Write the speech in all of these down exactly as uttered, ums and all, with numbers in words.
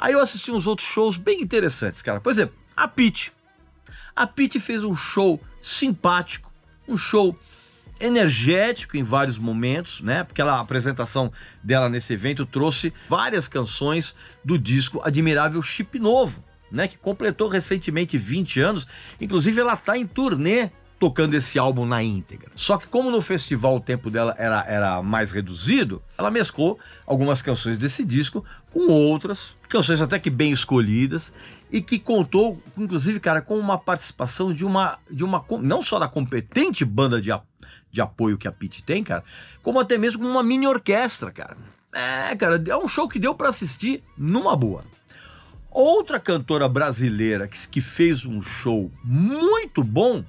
Aí eu assisti uns outros shows bem interessantes, cara. Por exemplo, a Pitty. A Pitty fez um show simpático, um show energético em vários momentos, né? Porque ela, a apresentação dela nesse evento trouxe várias canções do disco Admirável Chip Novo, né? Que completou recentemente vinte anos. Inclusive ela tá em turnê tocando esse álbum na íntegra. Só que como no festival o tempo dela era, era mais reduzido, ela mesclou algumas canções desse disco com outras, canções até que bem escolhidas, e que contou, inclusive, cara, com uma participação de uma, de uma não só da competente banda de, de apoio que a Pitty tem, cara, como até mesmo com uma mini orquestra, cara. É, cara, é um show que deu pra assistir numa boa. Outra cantora brasileira que, que fez um show muito bom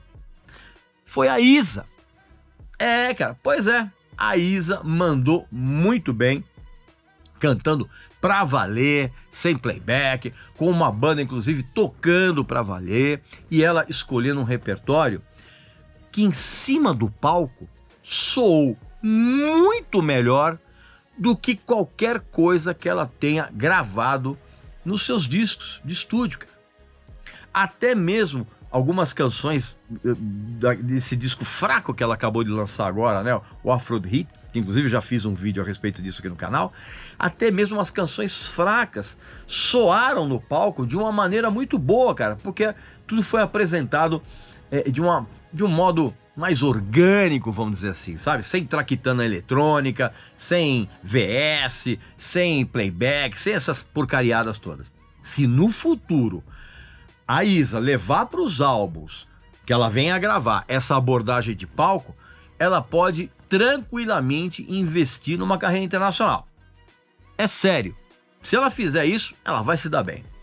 foi a Isa. É, cara, pois é. A Isa mandou muito bem, cantando pra valer, sem playback, com uma banda, inclusive, tocando pra valer, e ela escolhendo um repertório que, em cima do palco, soou muito melhor do que qualquer coisa que ela tenha gravado nos seus discos de estúdio, cara. Até mesmo algumas canções desse disco fraco que ela acabou de lançar agora, né? O Afrodite, que inclusive já fiz um vídeo a respeito disso aqui no canal. Até mesmo as canções fracas soaram no palco de uma maneira muito boa, cara, porque tudo foi apresentado é, de, uma, de um modo mais orgânico, vamos dizer assim, sabe? Sem traquitana eletrônica, sem V S, sem playback, sem essas porcariadas todas. Se no futuro a Isa levar para os álbuns que ela vem a gravar essa abordagem de palco, ela pode tranquilamente investir numa carreira internacional. É sério. Se ela fizer isso, ela vai se dar bem.